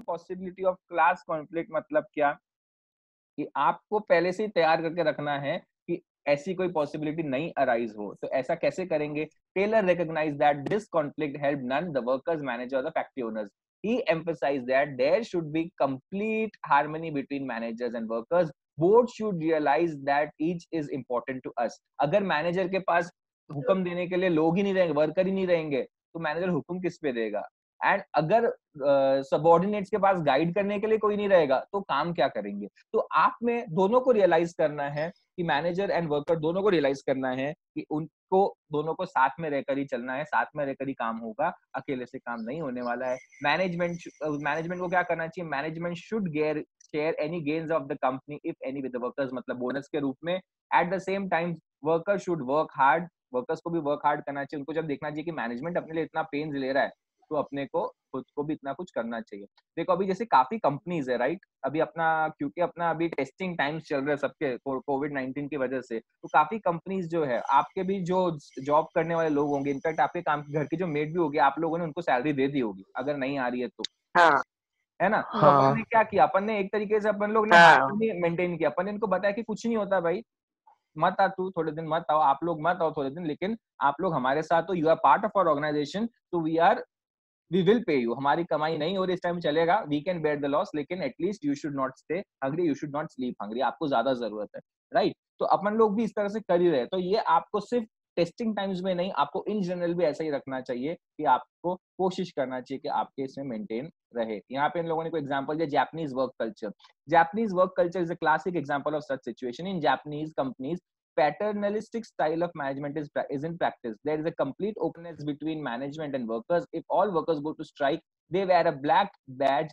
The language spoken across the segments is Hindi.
पॉसिबिलिटी ऑफ क्लास कॉन्फ्लिक्ट मतलब क्या, कि आपको पहले से ही तैयार करके रखना है कि ऐसी कोई पॉसिबिलिटी नहीं अराइज हो। तो ऐसा कैसे करेंगे? Taylor recognize that this conflict help none the workers, manager और the factory owners. He emphasized that there should be complete harmony between managers and workers. Both should realize that each is important to us. अगर मैनेजर के पास हुक्म देने के लिए लोग ही नहीं रहेंगे, वर्कर ही नहीं रहेंगे, तो मैनेजर हुक्म किस पे देगा? एंड अगर सबऑर्डिनेट्स के पास गाइड करने के लिए कोई नहीं रहेगा, तो काम क्या करेंगे? तो आप में दोनों को रियलाइज करना है कि मैनेजर एंड वर्कर दोनों को रियलाइज करना है कि उनको दोनों को साथ में रहकर ही चलना है, साथ में रहकर ही काम होगा, अकेले से काम नहीं होने वाला है। मैनेजमेंट को क्या करना चाहिए? Management should share any gains of the company if any with the workers, मतलब बोनस के रूप में। At the same time worker should work hard, workers को भी वर्क हार्ड करना चाहिए। उनको जब देखना चाहिए कि मैनेजमेंट अपने लिए इतना पेन्स ले रहा है, तो अपने को खुद को भी इतना कुछ करना चाहिए। देखो अभी जैसे काफी कंपनीज है, राइट, अभी अपना क्योंकि अपना अभी टेस्टिंग टाइम्स चल रहे हैं सबके कोविड-19 की वजह से, तो काफी कंपनीज जो है, आपके भी जो जॉब करने वाले लोग होंगे, इनफैक्ट आपके काम घर के जो मेड भी होगी, आप लोगों ने उनको सैलरी दे दी होगी अगर नहीं आ रही है तो, हाँ है ना? तो अपन ने क्या किया? अपन ने एक तरीके से अपन लोग ने हार्मनी मेंटेन किया। अपन ने इनको बताया कि कुछ नहीं होता भाई, मत आ तू थोड़े दिन, मत आओ आप लोग, मत आओ थोड़े दिन, लेकिन आप लोग हमारे साथ हो, you are part of our organization, तो वी विल पे यू। हमारी कमाई नहीं हो रही इस टाइम चलेगा, we can bear the loss, लेकिन at least you should not stay hungry, you should not sleep hungry, आपको ज्यादा जरूरत है, राइट? तो अपन लोग भी इस तरह से कर ही रहे। तो ये आपको सिर्फ टेस्टिंग टाइम्स में नहीं, आपको इन जनरल भी ऐसा ही रखना चाहिए कि आपको कोशिश करना चाहिए कि आपके इसमें मेंटेन रहे। यहाँ पे इन लोगों ने कोई एग्जांपल दिया, Japanese work culture. Japanese work culture is a classic example of such situation. In Japanese companies, paternalistic style of management is in practice. There is a complete openness between management and workers. If all workers go to strike, they wear a black badge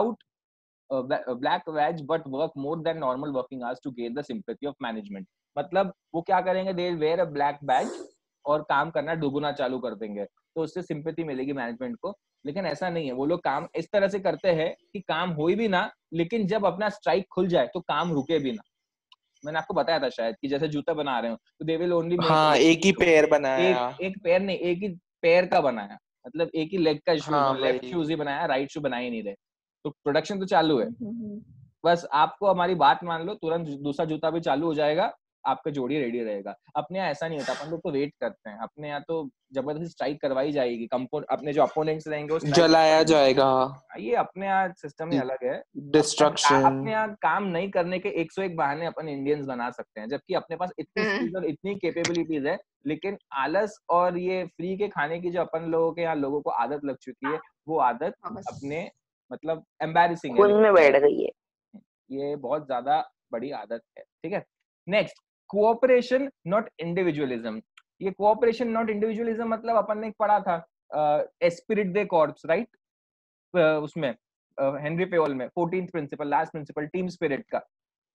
a black badge but work more than normal working hours to gain the sympathy of management. मतलब वो क्या करेंगे? They wear a black badge और काम करना दुगुना चालू कर देंगे, तो उससे सिंपैथी मिलेगी मैनेजमेंट को। लेकिन ऐसा नहीं है, वो लोग काम इस तरह से करते हैं कि काम हो ही भी ना, लेकिन जब अपना स्ट्राइक खुल जाए तो काम रुके भी ना। मैंने आपको बताया था शायद कि जैसे जूता बना रहे हो, तो दे विल ओनली मेक एक ही पैर बनाया, एक पैर नहीं, एक ही पैर का बनाया, मतलब एक ही लेग का शूज, लेफ्ट वही। शूज ही बनाया, राइट शू बना ही नहीं रहे। तो प्रोडक्शन तो चालू है, बस आपको हमारी बात मान लो, तुरंत दूसरा जूता भी चालू हो जाएगा, आपका जोड़ी रेडी रहेगा। अपने यहाँ ऐसा नहीं होता, अपन लोग तो वेट करते हैं। अपने यहाँ तो जबरदस्ती स्ट्राइक करवाई जाएगी, अपने जो अपोनेंट्स रहेंगे वो जलाया जाएगा। ये अपने यहाँ सिस्टम ही अलग है। डिस्ट्रक्शन। अपने यहाँ काम नहीं करने के 101 बहाने अपन इंडियंस बना सकते हैं, जबकि अपने पास इतनी स्किल्स और इतनी कैपेबिलिटीज है, लेकिन आलस और ये फ्री के खाने की जो अपन लोगों के यहाँ लोगों को आदत लग चुकी है, वो आदत अपने मतलब एम्बैरेसिंग है, में बैठ गई है। ये बहुत ज्यादा बड़ी आदत है। ठीक है, नेक्स्ट, कोऑपरेशन नॉट इंडिविजुअलिज्म। ये कोऑपरेशन नॉट इंडिविजुअलिज्म मतलब अपन ने पढ़ा था एस्पिरिट दे कॉर्प्स, राइट, उसमें हेनरी पेओल में 14th principle, last principle team spirit का।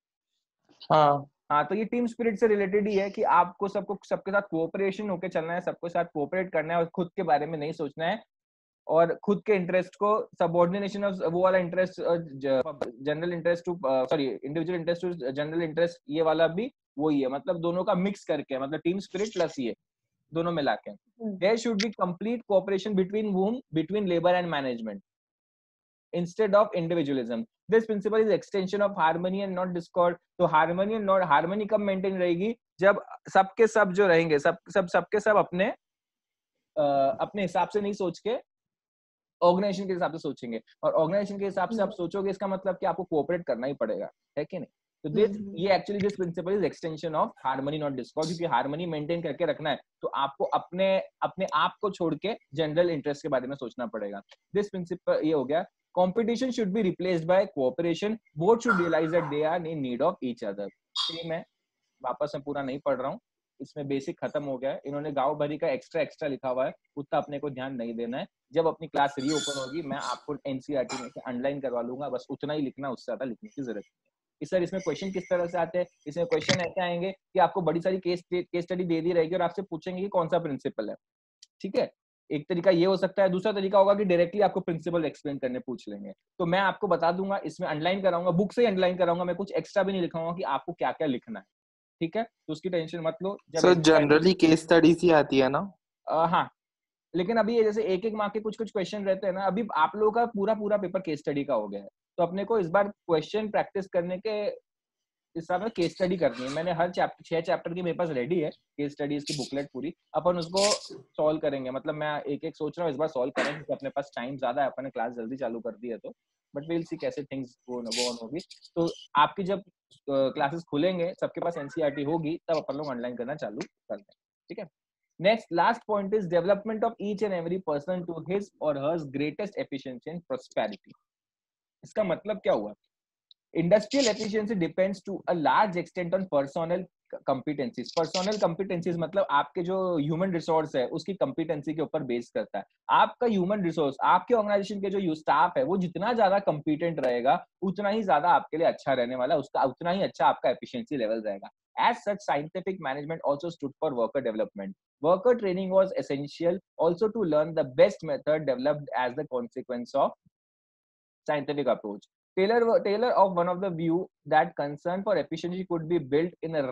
हाँ, तो ये टीम स्पिरिट से रिलेटेड ही है कि आपको सबके साथ कोऑपरेशन होकर चलना है, सबके साथ कोऑपरेट करना है और खुद के बारे में नहीं सोचना है, और खुद के इंटरेस्ट को सबऑर्डिनेशन ऑफ वो वाला interest, general interest to individual interest to general interest, ये वाला भी वही है, मतलब दोनों का मिक्स करके, मतलब टीम स्पिरिट प्लस ये दोनों मिला के। There should be complete cooperation between labour and management instead of individualism. This principle is extension of harmony and not discord. तो harmony कब maintain रहेगी? जब सबके सब जो रहेंगे, सबके सब अपने हिसाब से नहीं सोच के ऑर्गेनाइजेशन के हिसाब से सोचेंगे, और ऑर्गेनाइजेशन के हिसाब से आप सोचोगे, इसका मतलब कि आपको कोऑपरेट करना ही पड़ेगा, है कि नहीं? तो ये actually this principle is extension of harmony not discord, क्योंकि हार्मनी मेंटेन करके रखना है तो आपको अपने आप को छोड़ के जनरल इंटरेस्ट के बारे में सोचना पड़ेगा। दिस प्रिंसिपल ये हो गया। Competition should be replaced by cooperation. Both should realize that they are in need of each other. मैं वापस में पूरा नहीं पढ़ रहा हूँ, इसमें बेसिक खत्म हो गया है। इन्होंने गांव भरी का एक्स्ट्रा लिखा हुआ है, उतना अपने को ध्यान नहीं देना है। जब अपनी क्लास रीओपन होगी, मैं आपको एनसीईआरटी में से अंडरलाइन करवा लूंगा, बस उतना ही लिखना, उससे ज्यादा लिखने की जरूरत नहीं है। सर इसमें क्वेश्चन किस तरह से आते हैं? इसमें क्वेश्चन ऐसे आएंगे कि आपको बड़ी सारी केस स्टडी दे दी रहेगी और आपसे पूछेंगे कि कौन सा प्रिंसिपल है। ठीक है, एक तरीका ये हो सकता है। दूसरा तरीका होगा कि डायरेक्टली आपको प्रिंसिपल एक्सप्लेन करने पूछ लेंगे, तो मैं आपको बता दूंगा, इसमें अंडरलाइन कराऊंगा, बुक से ही अंडरलाइन कराऊंगा, मैं कुछ एक्स्ट्रा भी नहीं लिखाऊंगा कि आपको क्या क्या लिखना है। ठीक है, तो उसकी टेंशन मत लो। जब जनरली केस स्टडीज ही आती है ना? हाँ, लेकिन अभी ये जैसे एक एक मार्क के कुछ कुछ क्वेश्चन रहते हैं ना, अभी आप लोगों का पूरा पूरा पेपर केस स्टडी का हो गया है, तो अपने को इस बार क्वेश्चन प्रैक्टिस करने के हिसाब में केस स्टडी करनी है। मैंने हर चैप्टर 6 चैप्टर की मेरे पास रेडी है केस स्टडीज की बुकलेट पूरी, अपन उसको सॉल्व करेंगे। मतलब मैं एक एक सोच रहा हूँ इस बार सॉल्व करें क्योंकि अपने पास टाइम ज्यादा है, अपन ने क्लास जल्दी चालू कर दी है, तो बट विल सी कैसे थिंग्स गो ऑन होगी। तो आपकी जब क्लासेस खुलेंगे, सबके पास एनसीईआरटी होगी, तब अपन लोग ऑनलाइन करना चालू करते हैं, ठीक है। Next last point is development of each and every person to his or hers greatest efficiency and prosperity. इसका मतलब क्या हुआ? Industrial efficiency depends to a large extent on personnel competencies. Personnel competencies मतलब आपके जो human resource है उसकी competency के ऊपर बेस करता है। आपका human resource, आपके organization के जो staff है वो जितना ज्यादा competent रहेगा उतना ही ज्यादा आपके लिए अच्छा रहने वाला है, उसका उतना ही अच्छा आपका efficiency level रहेगा। As such, scientific management also stood for worker development. Worker training was essential also to learn the best method developed as the consequence of scientific approach. Taylor of one of the view that concern for efficiency could be built in a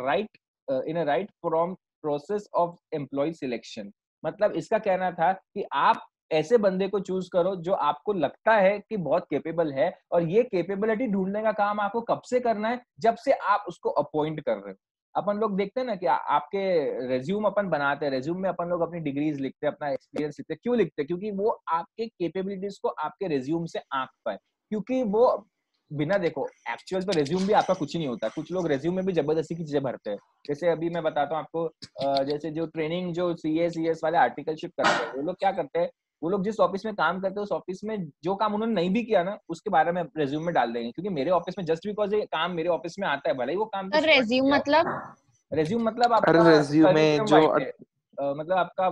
right from process of employee selection. मतलब इसका कहना था कि आप ऐसे बंदे को चूज करो जो आपको लगता है कि बहुत केपेबल है, और ये केपेबिलिटी ढूंढने का काम आपको कब से करना है? जब से आप उसको अपॉइंट कर रहे हो। अपन लोग देखते हैं ना कि आपके रेज्यूम अपन बनाते हैं, रेज्यूम में अपन लोग अपनी डिग्रीज लिखते हैं, अपना एक्सपीरियंस लिखते हैं। क्यों लिखते हैं? क्योंकि वो आपके केपेबिलिटीज को आपके रेज्यूम से आंक पाए, क्योंकि वो बिना देखो एक्चुअल तो रेज्यूम भी आपका कुछ नहीं होता। कुछ लोग रेज्यूम में भी जबरदस्ती की चीजें भरते हैं। जैसे अभी मैं बताता हूँ आपको, जैसे जो ट्रेनिंग जो सीएस वाले आर्टिकलशिप करते हैं, वो लोग क्या करते हैं, वो लोग जिस ऑफिस में काम करते हैं उस ऑफिस में जो काम उन्होंने नहीं भी किया ना उसके बारे में रेज्यूम में डाल देंगे, क्योंकि मेरे ऑफिस में जस्ट बिकॉज ये काम मेरे ऑफिस में आता है, भले ही वो काम रेज्यूम मतलब रेज्यूम मतलब अरे आपका रेज्यूमे करिकुलम जो वाइटे, मतलब आपका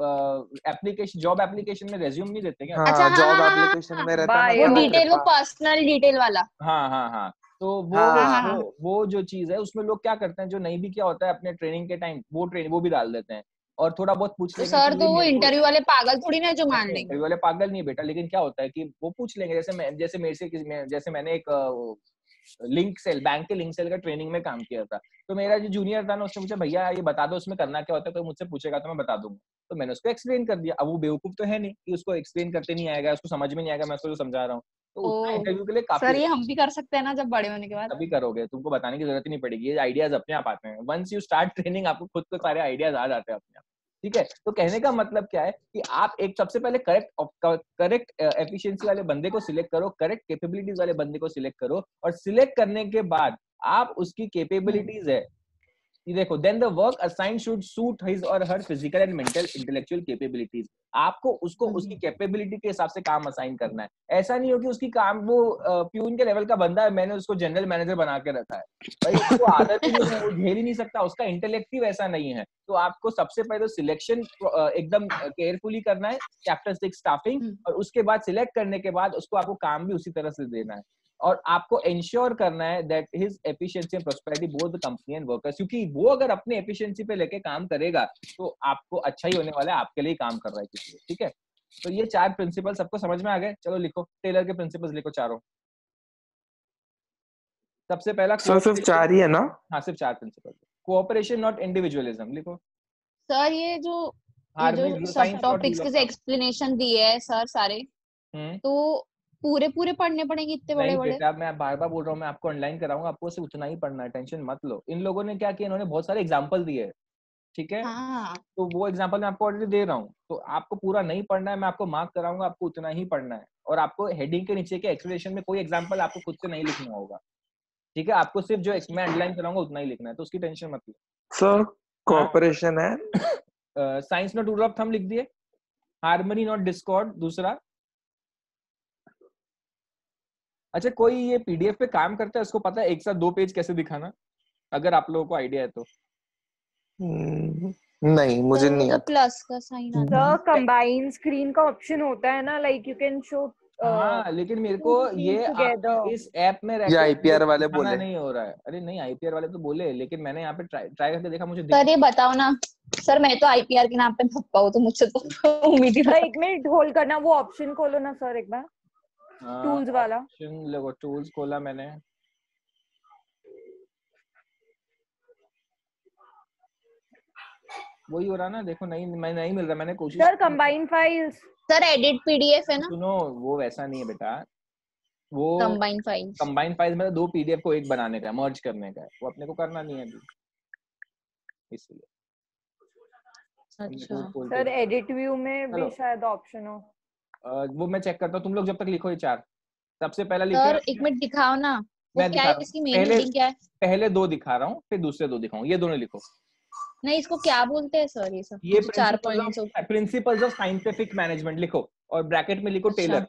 एप्लीकेशन, जॉब एप्लीकेशन में रेज्यूम नहीं देते क्या? अच्छा, हाँ हाँ जॉब हाँ हाँ एप्लीकेशन में रहता ना वो तो डिटेल, वो पर्सनल डिटेल वाला। हाँ हाँ हाँ। तो हाँ हाँ हाँ हाँ वो जो चीज है उसमें लोग क्या करते हैं, जो नहीं भी किया होता है अपने ट्रेनिंग के टाइम, वो भी डाल देते हैं, और थोड़ा बहुत पूछ तो लेंगे सर, कि ये तो वो मेरे को इंटरव्यू वाले पागल थोड़ी ना जो मान लेंगे। इंटरव्यू वाले पागल नहीं है बेटा, लेकिन क्या होता है कि वो पूछ लेंगे। जैसे मेरे से जैसे मैंने एक लिंक सेल, बैंक के लिंक सेल का ट्रेनिंग में काम किया था, तो मेरा जो जूनियर था ना उसने मुझे, भैया ये बता दो उसमें करना क्या होता है, तो मुझसे पूछेगा तो मैं बता दूंगा। तो मैंने उसको एक्सप्लेन कर दिया। अब वो बेवकूफ तो है नहीं कि उसको एक्सप्लेन करते नहीं आएगा, उसको समझ में नहीं आएगा मैं उसको जो समझा रहा हूँ, तो ओ उतना इंटरव्यू के लिए काफी सर, ये हम भी कर सकते हैं ना जब बड़े होने के बाद? तभी करोगे, तुमको बताने की जरूरत ही नहीं पड़ेगी, ये आइडियाज अपने आप आते हैं। वंस यू स्टार्ट ट्रेनिंग आपको खुद को सारे आइडियाज आ जाते हैं अपने आप, ठीक है। तो कहने का मतलब क्या है कि आप एक सबसे पहले करेक्ट एफिशिएंसी वाले बंदे को सिलेक्ट करो, करेक्ट कैपेबिलिटीज वाले बंदे को सिलेक्ट करो, और सिलेक्ट करने के बाद आप उसकी कैपेबिलिटीज है ये देखो, then the work assign should suit his or her physical and mental intellectual capabilities. आपको उसको उसकी कैपेबिलिटी के हिसाब से काम असाइन करना है। ऐसा नहीं हो कि उसकी काम वो प्यून के लेवल का बंदा है, मैंने उसको जनरल मैनेजर बना के रखा है, भाई उसको आदत ही नहीं है, वो झेल ही नहीं सकता, उसका इंटेलेक्ट ही वैसा नहीं है। तो आपको सबसे पहले सिलेक्शन एकदम केयरफुली करना है, चैप्टर 6 स्टाफिंग, और उसके बाद सिलेक्ट करने के बाद उसको आपको काम भी उसी तरह से देना है, और आपको इंश्योर करना है that his efficiency and prosperity both the company and workers, क्योंकि वो अगर अपने एफिशिएंसी पे लेके काम करेगा तो आपको अच्छा ही होने वाला है, आपके लिए काम कर रहा है किसी, ठीक है। तो ये 4 प्रिंसिपल सबको समझ में आ गए? चलो लिखो, टेलर के प्रिंसिपल्स लिखो चारों। सबसे पहला सर सिर्फ 4 ही है ना? हाँ सिर्फ 4 प्रिंसिपल। कोऑपरेशन नॉट इंडिविजुअलिज्म लिखो। सर, ये जो हार्मनी, सब science not topics rule of के थंब। एक्सप्लेनेशन दिए है सर सारे, तो पूरे पूरे पढ़ने पड़ेंगे इतने बड़े नहीं बड़े? बेटा, मैं बार बार बोल रहा हूँ, मैं आपको ऑनलाइन कराऊंगा, आपको सिर्फ उतना ही पढ़ना है, टेंशन मत लो। इन लोगों ने क्या किया, इन्होंने बहुत सारे एग्जाम्पल दिए, ठीक है। हाँ तो वो एग्जांपल मैं आपको ऑलरेडी दे रहा हूँ, तो आपको पूरा नहीं पढ़ना है, मैं आपको मार्क कराऊंगा, आपको उतना ही पढ़ना है, और आपको हेडिंग के नीचे के एक्सप्लेनेशन में कोई एग्जांपल आपको खुद से नहीं लिखना होगा, ठीक है। आपको सिर्फ जो मैं अंडरलाइन कराऊंगा उतना ही लिखना है, तो उसकी टेंशन मत लो। सर हाँ, कॉपरेशन है। Science not rule of thumb लिख दिए। हार्मनी नॉट डिस्कॉर्ड दूसरा। अच्छा, कोई ये पीडीएफ पे काम करता है, उसको पता है एक साथ 2 पेज कैसे दिखाना, अगर आप लोगों को आइडिया है तो? नहीं मुझे सर, वो नहीं तो आता। प्लस का साइन आता है। कंबाइन स्क्रीन का ऑप्शन होता है ना, लाइक यू कैन शो हाँ, लेकिन मेरे को two screens ये आपके together. इस ऐप में रह ये के मुझे आईपीआर वाले दिखाना बोले। नहीं हो रहा है। अरे नहीं, आईपीआर वाले तो बोले, लेकिन मैंने यहाँ पे ट्राई करके देखा, मुझे दिख सर, ये बताओ ना। सर, मैं तो आईपीआर के नाम पे भपका हूँ, तो मुझसे तो उम्मीद ही एक मिनट होल्ड करना, वो ऑप्शन खोलो ना सर एक बार, टूल्स वाला। ऑप्शन लगो, टूल्स खोला मैंने। वही हो रहा ना, देखो नहीं नहीं मिल रहा, मैंने कोशिश sir combine files. Sir edit PDF है ना? सुनो वो वैसा नहीं है बेटा, वो कंबाइन फाइल्स। कंबाइन फाइल्स में 2 पीडीएफ को एक बनाने का है, मर्ज करने का है, वो अपने को करना नहीं है अभी, इसलिए। अच्छा सर एडिट व्यू में भी शायद ऑप्शन हो। वो मैं चेक करता हूँ, तुम लोग जब तक लिखो ये 4 सबसे पहला लिखो। सर एक मिनट दिखाओ ना, वो मैं क्या दिखा है, रहा हूँ, इसकी मेन हेडिंग क्या है? पहले 2 दिखा रहा हूँ, फिर दूसरे 2 दिखाऊं, ये दोनों लिखो। नहीं इसको क्या बोलते हैं सर ये सब? ये जो 4 पॉइंट्स हो। प्रिंसिपल्स ऑफ साइंटिफिक मैनेजमेंट लिखो, और ब्रैकेट में लिखो अच्छा। Taylor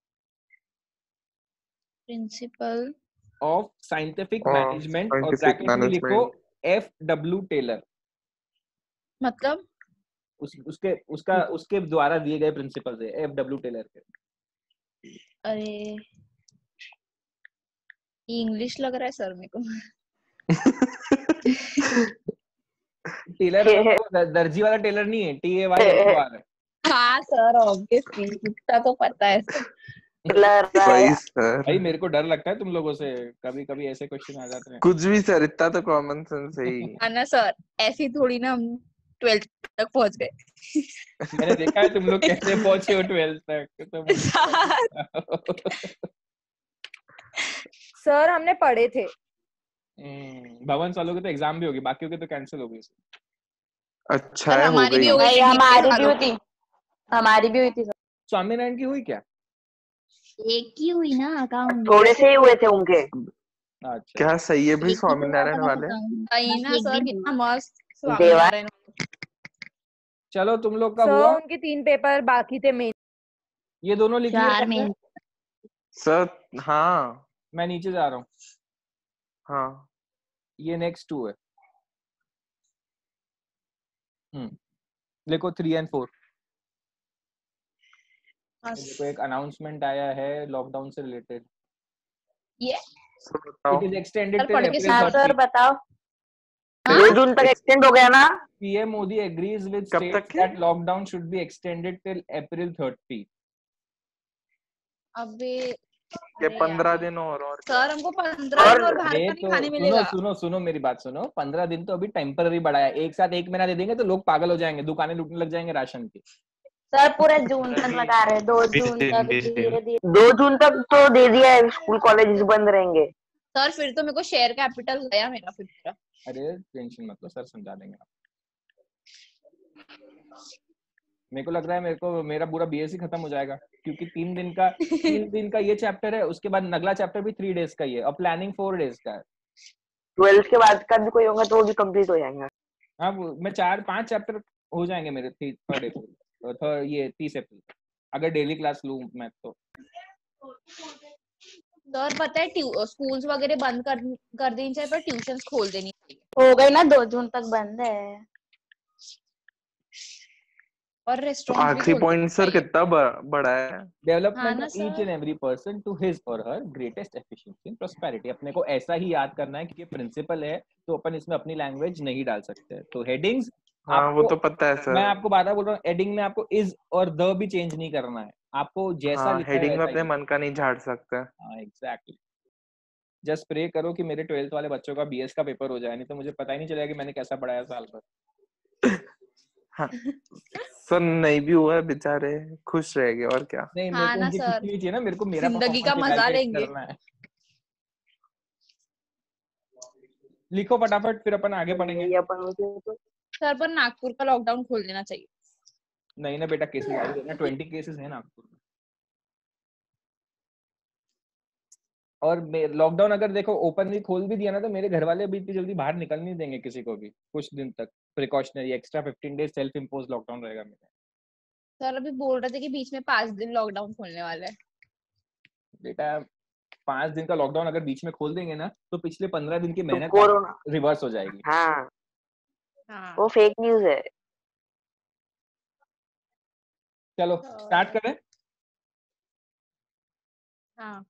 principle of scientific management, और साइंटिफिक ब्रैकेट में लिखो मैनेजमेंट। FW Taylor. मतलब उसके द्वारा दिए गए प्रिंसिपल्स है FW टेलर के। अरे इंग्लिश लग रहा है सर मेरे को। टेलर दर्जी वाला टेलर नहीं है, TAYLOR है। हाँ सर ऑब्वियसली, इतना तो पता है सर। वही सर, भाई मेरे को डर लगता है तुम लोगों से, कभी कभी ऐसे क्वेश्चन आ जाते हैं। कुछ भी सर, इतना तो कॉमन सेंस है ही। है ना सर, ऐसी थोड़ी ना हम 12th तक पहुंच गए। मैंने देखा है तुम लोग कैसे पहुंचे हो 12th तक, तो मुझे सर हमने पढ़े थे। भवन सालों के तो एग्जाम भी होगी, बाकियों के तो कैंसिल हो गई। अच्छा सर है, हो हमारी भी गई। हो गई थी, हमारी भी हुई थी, हमारी भी हुई थी। स्वामीनारायण की हुई क्या? एक ही हुई ना अकाउंट, थोड़े से ही हुए थे उनके। अच्छा क्या सही है भाई, एक ही तो स्वामीनारायण वाले। सही ना सर, कितना मस्त देवा स्वामीनारायण। चलो तुम लोग का सर हुआ, उनके 3 पेपर बाकी थे मेन। ये दोनों लिख लिए 4 सबने? में। सर हाँ मैं नीचे जा रहा हूँ, हाँ। ये नेक्स्ट 2 है। देखो 3 और 4। देखो एक अनाउंसमेंट आया है लॉकडाउन से रिलेटेड। ये सर बताओ। It is extended sir till पढ़ के अप्रैल हाँ 30। सर बताओ। हाँ? 2 जून तक एक्सटेंड हो गया ना? PM Modi agrees with कब states तक है? that lockdown should be extended till April 30. अबे ये अरे 15 यार। दिन और सर हमको 15 दिन और बाहर ये का नहीं तो खाने मिलेगा। सुनो मेरी बात सुनो, 15 दिन तो अभी टेम्पररी बढ़ाया, एक साथ 1 महीना दे देंगे तो लोग पागल हो जाएंगे, दुकानें लूटने लग जाएंगे राशन की। सर पूरा जून तक लगा रहे, 2 जून तक धीरे धीरे। 2 जून तक तो दे दिया है, स्कूल कॉलेज बंद रहेंगे। सर फिर तो मेरे को शेयर कैपिटल गया मेरा फिर पूरा। अरे टेंशन मत लो, सर समझा देंगे आप। मेरे को लग रहा है मेरा पूरा BSc खत्म हो जाएगा, क्योंकि 3 दिन का ये चैप्टर है, उसके बाद अगला चैप्टर भी 3 डेज का ही है, और प्लानिंग 4 डेज का है। 12th के बाद का भी कोई होगा तो वो भी कंप्लीट हो जाएगा। हाँ मैं 4-5 चैप्टर हो जाएंगे मेरे 3rd अप्रैल, ये 30 अप्रैल, अगर डेली क्लास लूँ मैं तो। सर पता है स्कूल्स वगैरह बंद कर देनी चाहिए, पर ट्यूशंस खोल देनी चाहिए। हो गई ना, 2 जून तक बंद है। और रेस्टोरेंट भी आखिरी खोल पॉइंट सर कितना बड़ा है। हाँ डेवलपमेंट ना of each sir. And every person to his or her greatest efficiency and prosperity. अपने को ऐसा ही याद करना है कि ये प्रिंसिपल है, तो अपन इसमें अपनी लैंग्वेज नहीं डाल सकते। तो हेडिंग्स हाँ वो आपको, तो पता है सर। मैं आपको बार बार बोल रहा हूँ, हेडिंग में आपको इज और द भी चेंज नहीं करना है, आपको जैसा हाँ लिखा है हेडिंग में वैसा अपने ही। मन का नहीं झाड़ सकते। हाँ एग्जैक्टली। जस्ट प्रे करो कि मेरे 12th वाले बच्चों का BS का पेपर हो जाए, नहीं तो मुझे पता ही नहीं चलेगा कि मैंने कैसा पढ़ाया साल भर। हाँ सर, नहीं भी हुआ है बेचारे खुश रहेंगे और क्या। नहीं मेरे हाँ को ना उनकी सर, खुशी नहीं चाहिए ना, मेरे को मेरा जिंदगी का परफॉर्मेंस मजा इवैल्यूएट लेंगे। करना है। लिखो फटाफट, फिर अपन आगे बढ़ेंगे। सर पर नागपुर का लॉकडाउन खोल देना चाहिए। नहीं ना बेटा, केसेस आ रहे हैं ना, 20 केसेस है नागपुर में। और लॉकडाउन अगर देखो ओपन भी खोल भी दिया ना, तो मेरे घर वाले अभी इतनी जल्दी बाहर निकल नहीं देंगे किसी को भी, कुछ दिन तक precautionary extra 15 days self impose lockdown रहेगा मेरा। सर अभी बोल रहे थे कि बीच में 5 दिन लॉकडाउन खोलने वाला है। बेटा 5 दिन का लॉकडाउन अगर बीच में खोल देंगे ना, तो पिछले 15 दिन की तो मेहनत कोरोना रिवर्स हो जाएगी। हाँ हाँ वो फेक न्यूज है। चलो स्टार्ट करें। हाँ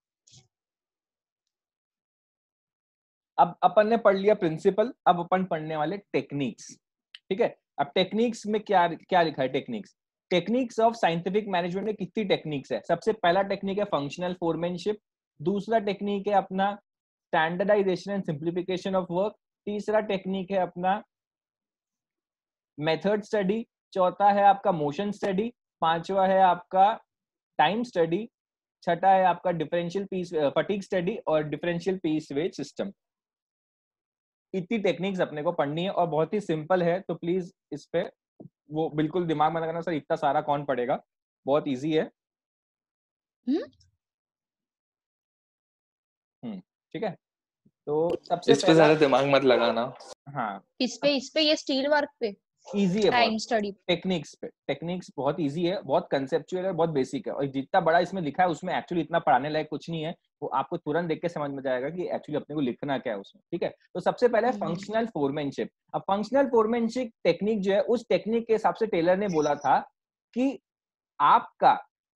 अब अपन ने पढ़ लिया प्रिंसिपल, अब अपन पढ़ने वाले टेक्निक्स। ठीक है, अब टेक्निक्स में क्या क्या लिखा है? टेक्निक्स ऑफ साइंटिफिक मैनेजमेंट में कितनी टेक्निक्स है? सबसे पहला टेक्निक है फंक्शनल फोरमैनशिप, दूसरा टेक्निक है अपना standardisation and simplification of work, तीसरा टेक्निक है अपना मेथड स्टडी, चौथा है आपका मोशन स्टडी, पांचवा है आपका टाइम स्टडी, छठा है आपका डिफरेंशियल पीस फटीग स्टडी और डिफरेंशियल पीस वेज सिस्टम। इतनी टेक्निक्स अपने को पढ़नी है और बहुत ही सिंपल है, तो प्लीज इस पे वो बिल्कुल दिमाग में लगाना, सर इतना सारा कौन पढ़ेगा, बहुत इजी है। ठीक है, तो सबसे इस पे ज्यादा दिमाग मत लगाना। हाँ, इस पे ये स्टील वर्क पे इजी है, टाइम बहुत स्टडी टेक्निक्स पे, टेक्निक्स बहुत इजी है, बहुत कंसेप्चुअल है, बहुत बेसिक है, और जितना बड़ा इसमें लिखा है उसमें एक्चुअली इतना पढ़ाने लायक कुछ नहीं है, वो आपको तुरंत देख के समझ में जाएगा कि एक्चुअली अपने को लिखना क्या है उसमें। ठीक है, तो सबसे पहले फंक्शनल फोरमैनशिप। अब फंक्शनल फोरमैनशिप टेक्निक जो है, उस टेक्निक के हिसाब से टेलर ने बोला था कि आपका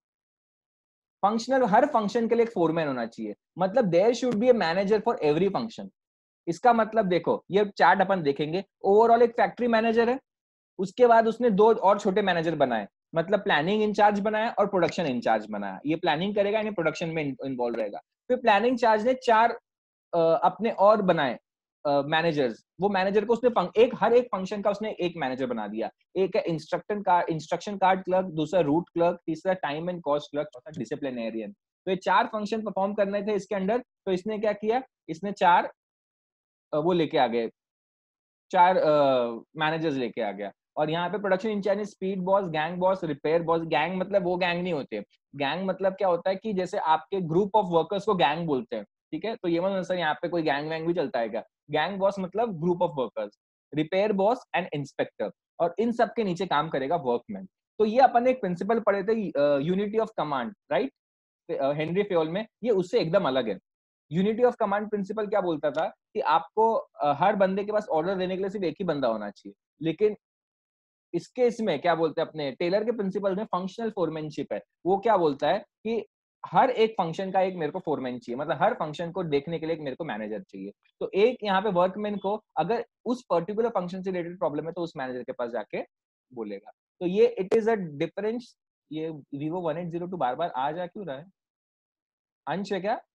फंक्शनल, हर फंक्शन के लिए एक फोरमैन होना चाहिए, मतलब there should be a manager for every function. इसका मतलब देखो, ये चार्ट अपन देखेंगे, ओवरऑल एक फैक्ट्री मैनेजर है, उसके बाद उसने दो और छोटे मैनेजर बनाए, मतलब प्लानिंग इंचार्ज बनाया और प्रोडक्शन इंचार्ज बनाया। ये प्लानिंग करेगा, यानी प्रोडक्शन में इन्वॉल्व रहेगा। फिर प्लानिंग चार्ज ने 4 अपने और बनाए मैनेजर्स, वो मैनेजर को उसने हर एक फंक्शन का उसने एक मैनेजर बना दिया। एक है इंस्ट्रक्शन कार्ड क्लर्क, दूसरा रूट क्लर्क, तीसरा टाइम एंड कॉस्ट क्लर्क, चौथा डिसिप्लिनेरियन। तो ये 4 फंक्शन परफॉर्म करने थे इसके अंडर, तो इसने क्या किया, इसने 4 वो लेके आ गए, 4 मैनेजर्स लेके आ गया। और यहाँ पे production incharge, speed boss, gang boss, repair boss. Gang मतलब वो गैंग नहीं होते, गैंग मतलब क्या होता है कि जैसे आपके ग्रुप ऑफ वर्कर्स को गैंग बोलते हैं। ठीक है, तो ये मतलब सर यहाँ पे कोई गैंग वैंग भी चलता है क्या? गैंग बॉस मतलब group of workers, repair boss and inspector, और इन सब के नीचे काम करेगा वर्कमैन। तो ये अपन एक प्रिंसिपल पढ़े थे, unity of command, right, Henri Fayol में। ये उससे एकदम अलग है। यूनिटी ऑफ कमांड प्रिंसिपल क्या बोलता था कि आपको हर बंदे के पास ऑर्डर देने के लिए सिर्फ एक ही बंदा होना चाहिए, लेकिन इसके इसमें क्या बोलते हैं, अपने टेलर के प्रिंसिपल में फंक्शनल फोरमैनशिप है। वो क्या बोलता है कि हर एक फंक्शन का एक मेरे को फोरमैन चाहिए, मतलब हर फंक्शन को देखने के लिए एक मेरे को मैनेजर चाहिए। तो एक यहाँ पे वर्कमैन को अगर उस पर्टिकुलर फंक्शन से रिलेटेड प्रॉब्लम है तो उस मैनेजर के पास जाके बोलेगा। तो ये इट इज अ डिफरेंस। ये Vivo 1802 बार बार आ जा क्यों रहा है? अंश है क्या?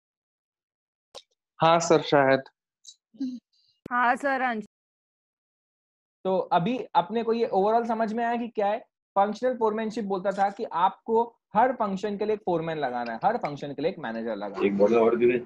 हाँ सर, शायद। हाँ सर, अंश। तो अभी अपने को ये ओवरऑल समझ में आया कि क्या है फंक्शनल फोरमैनशिप। बोलता था कि आपको हर फंक्शन के लिए एक फोरमैन लगाना है, हर फंक्शन के लिए एक मैनेजर लगाना है। एक बॉटल और दे दे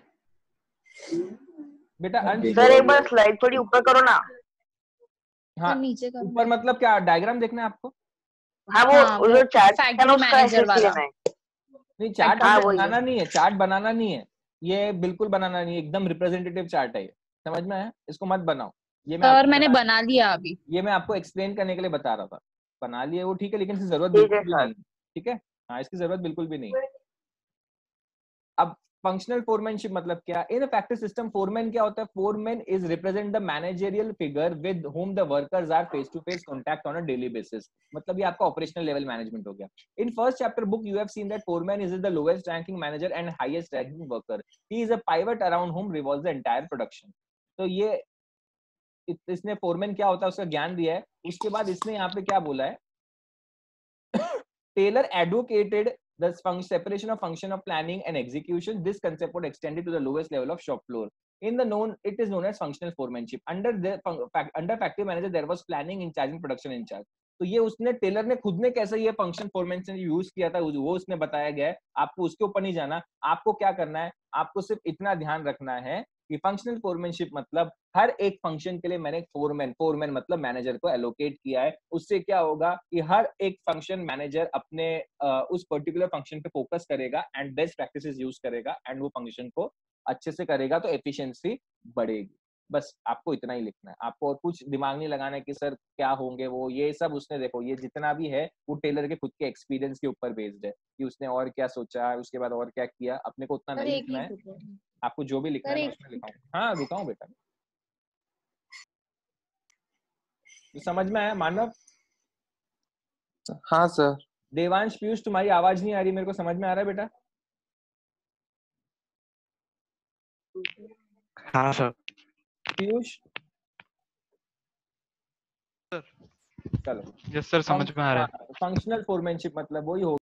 बेटा अंश, सर एक बार स्लाइड थोड़ी ऊपर करो ना। हाँ नीचे कर ऊपर मतलब क्या डायग्राम देखना है आपको? हाँ वो जो चार्ट है ना उसका मैनेजर ऐसे वाला। लेना है। नहीं, चार्ट हाँ, हमने वही है। बनाना नहीं है, चार्ट बनाना नहीं है, ये बिल्कुल बनाना नहीं है, एकदम रिप्रेजेंटेटिव चार्ट है ये, समझ में आया? इसको मत बनाओ। ये मैं सर मैंने बना लिया अभी। ये मैं आपको एक्सप्लेन करने के लिए बता रहा था। बना लिए वो ठीक है, लेकिन इसकी जरूरत ठीक है बिल्कुल भी सर। नहीं है। ठीक है, हाँ इसकी जरूरत बिल्कुल भी नहीं है। अब फंक्शनल फोरमैनशिप मतलब क्या? इन फैक्ट्री सिस्टम फोरमैन क्या होता है? Foreman is represent the managerial figure with whom the workers are face to face contact on a daily basis। मतलब ये आपका ऑपरेशनल लेवल मैनेजमेंट हो गया। In first chapter book you have seen that foreman is the lowest ranking manager and highest ranking worker. He is a pivot around whom revolves the entire production। तो ये इसने फोरमैन क्या होता है उसका ज्ञान दिया है। उसके बाद इसने यहाँ पे क्या बोला है, Taylor advocated the separation of function of planning and execution. This concept was extended to the lowest level of shop floor. It is known as functional foremanship. Under factory manager, there was planning in charge and production in charge. तो ये उसने टेलर ने खुद ने कैसे ये फंक्शन फोरमैनशिप यूज किया था वो उसने बताया गया है। आपको उसके ऊपर नहीं जाना। आपको क्या करना है, आपको सिर्फ इतना ध्यान रखना है कि फंक्शनल फोरमैनशिप मतलब हर एक फंक्शन के लिए मैंने एक फोरमैन मतलब मैनेजर को एलोकेट किया है। उससे क्या होगा कि हर एक फंक्शन मैनेजर अपने उस पर्टिकुलर फंक्शन पे फोकस करेगा एंड बेस्ट प्रैक्टिसेस यूज करेगा एंड वो फंक्शन को अच्छे से करेगा, तो एफिशिएंसी बढ़ेगी। बस आपको इतना ही लिखना है, आपको और कुछ दिमाग नहीं लगाना है कि सर क्या होंगे वो, ये सब उसने देखो ये जितना भी है वो टेलर के खुद के एक्सपीरियंस के ऊपर बेस्ड है कि उसने और क्या सोचा, उसके बाद और क्या किया। अपने को उतना नहीं लिखना है, आपको जो भी लिखना है मैं उसमें लिखाऊं। हाँ रुकाऊं बेटा, तो समझ में आया मानव? हाँ सर। देवांश, पीयूष तुम्हारी आवाज नहीं आ रही, मेरे को समझ में आ रहा है बेटा? हाँ सर। पीयूष चलो यस सर, समझ में आ रहा है। फंक्शनल फोरमैनशिप मतलब वही हो